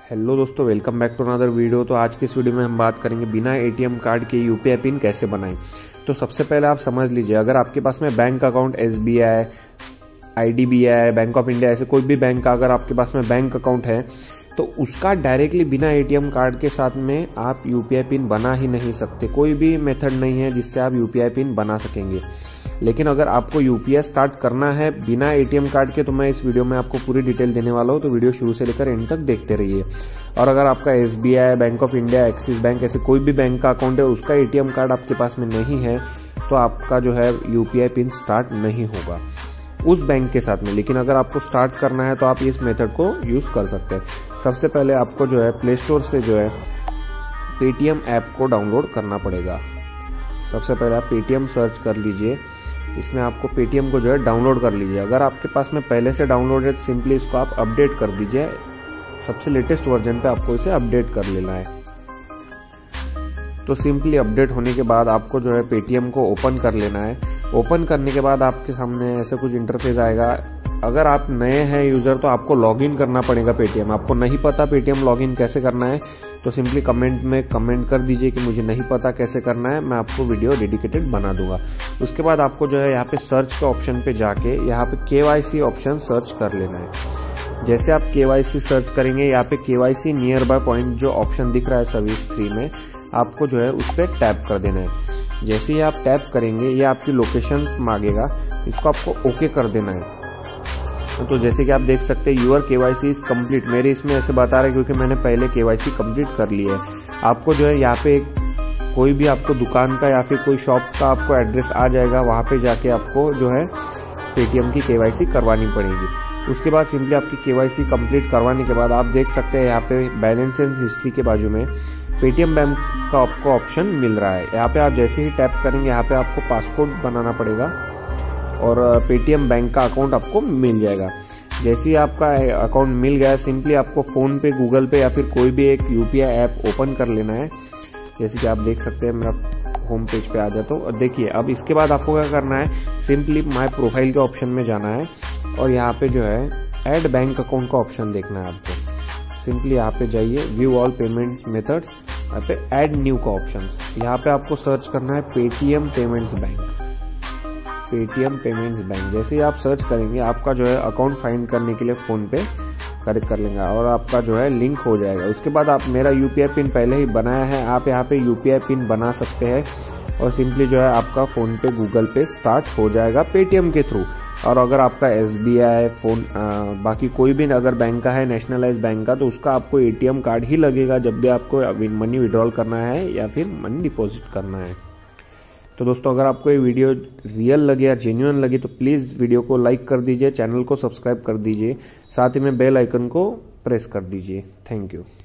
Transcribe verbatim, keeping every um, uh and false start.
Hello दोस्तों, welcome back to another video. तो आज की इस वीडियो में हम बात करेंगे बिना एटीएम कार्ड के यूपीआई पिन कैसे बनाएं। तो सबसे पहले आप समझ लीजिए, अगर आपके पास में bank account SBI, IDBI, bank of India, ऐसे कोई भी बैंक का अगर आपके पास में बैंक अकाउंट है तो उसका डायरेक्टली बिना एटीएम कार्ड के साथ में आप यूपीआई पिन बना ही नहीं सकते। कोई भी मेथड नहीं है जिससे आप यूपीआई पिन बना सकेंगे। लेकिन अगर आपको यूपीआई स्टार्ट करना है बिना एटीएम कार्ड के, तो मैं इस वीडियो में आपको पूरी डिटेल देने वाला हूँ। तो वीडियो शुरू से लेकर एंड तक देखते रहिए। और अगर आपका SBI, bank of India, Axis bank, ऐसे कोई भी बैंक का अकाउंट है, उसका एटीएम कार्ड आपके पास में नहीं है तो आपका जो है यूपीआई पिन स्टार्ट नहीं होगा उस बैंक के साथ में। लेकिन अगर आपको स्टार्ट करना है तो आप इस मेथड को यूज़ कर सकते हैं। सबसे पहले आपको जो है प्ले स्टोर से जो है पेटीएम ऐप को डाउनलोड करना पड़ेगा। सबसे पहले आप पेटीएम सर्च कर लीजिए, इसमें आपको पेटीएम को जो है डाउनलोड कर लीजिए। अगर आपके पास में पहले से डाउनलोड है तो सिंपली इसको आप अपडेट कर दीजिए। सबसे लेटेस्ट वर्जन पे आपको इसे अपडेट कर लेना है। तो सिंपली अपडेट होने के बाद आपको जो है पेटीएम को ओपन कर लेना है। ओपन करने के बाद आपके सामने ऐसे कुछ इंटरफेस आएगा। अगर आप नए हैं यूज़र तो आपको लॉगिन करना पड़ेगा पेटीएम। आपको नहीं पता पेटीएम लॉगिन कैसे करना है तो सिंपली कमेंट में कमेंट कर दीजिए कि मुझे नहीं पता कैसे करना है, मैं आपको वीडियो डेडिकेटेड बना दूंगा। उसके बाद आपको जो है यहाँ पे सर्च के ऑप्शन पे जाके यहाँ पे केवाईसी ऑप्शन सर्च कर लेना है। जैसे आप केवाईसी सर्च करेंगे, यहाँ पे केवाईसी नियर बाय पॉइंट जो ऑप्शन दिख रहा है सर्विस थ्री में, आपको जो है उस पर टैप कर देना है। जैसे ही आप टैप करेंगे ये आपकी लोकेशन मांगेगा, इसको आपको ओके कर देना है। तो जैसे कि आप देख सकते हैं यूर केवाईसी इज कंप्लीट, मेरे इसमें ऐसे बता रहा है क्योंकि मैंने पहले केवाईसी कंप्लीट कर ली है। आपको जो है यहाँ पे कोई भी आपको दुकान का या फिर कोई शॉप का आपको एड्रेस आ जाएगा, वहाँ पे जाके आपको जो है पेटीएम की केवाईसी करवानी पड़ेगी। उसके बाद सिंपली आपकी केवाईसी कंप्लीट करवाने के बाद आप देख सकते हैं यहाँ पे बैलेंस एंड हिस्ट्री के बाजू में पेटीएम बैंक का आपको ऑप्शन मिल रहा है। यहाँ पे आप जैसे ही टैप करेंगे यहाँ पे आपको पासपोर्ट बनाना पड़ेगा और पेटीएम बैंक का अकाउंट आपको मिल जाएगा। जैसे ही आपका अकाउंट मिल गया, सिंपली आपको फ़ोन पे, गूगल पे या फिर कोई भी एक यूपीआई ऐप ओपन कर लेना है। जैसे कि आप देख सकते हैं मेरा होम पेज पे आ जाता हूँ। देखिए अब इसके बाद आपको क्या करना है, सिंपली माय प्रोफाइल के ऑप्शन में जाना है और यहाँ पे जो है ऐड बैंक अकाउंट का ऑप्शन देखना है आपको। सिंपली यहाँ पे जाइए, व्यू ऑल पेमेंट्स मेथड्स, यहाँ पे ऐड न्यू का ऑप्शन, यहाँ पे आपको सर्च करना है Paytm payments bank. Paytm payments bank जैसे ही आप सर्च करेंगे आपका जो है अकाउंट फाइंड करने के लिए फ़ोन पे करेक्ट कर लेंगे और आपका जो है लिंक हो जाएगा। उसके बाद आप, मेरा यूपीआई पिन पहले ही बनाया है, आप यहाँ पे यूपीआई पिन बना सकते हैं और सिंपली जो है आपका फ़ोन पे, गूगल पे स्टार्ट हो जाएगा पेटीएम के थ्रू। और अगर आपका एसबीआई फोन आ, बाकी कोई भी अगर बैंक का है, नेशनलाइज बैंक का, तो उसका आपको एटीएम कार्ड ही लगेगा जब भी आपको मनी विड्रॉल करना है या फिर मनी डिपॉजिट करना है। तो दोस्तों, अगर आपको ये वीडियो रियल लगे या जेन्युइन लगी तो प्लीज़ वीडियो को लाइक कर दीजिए, चैनल को सब्सक्राइब कर दीजिए, साथ ही में बेल आइकन को प्रेस कर दीजिए। Thank you.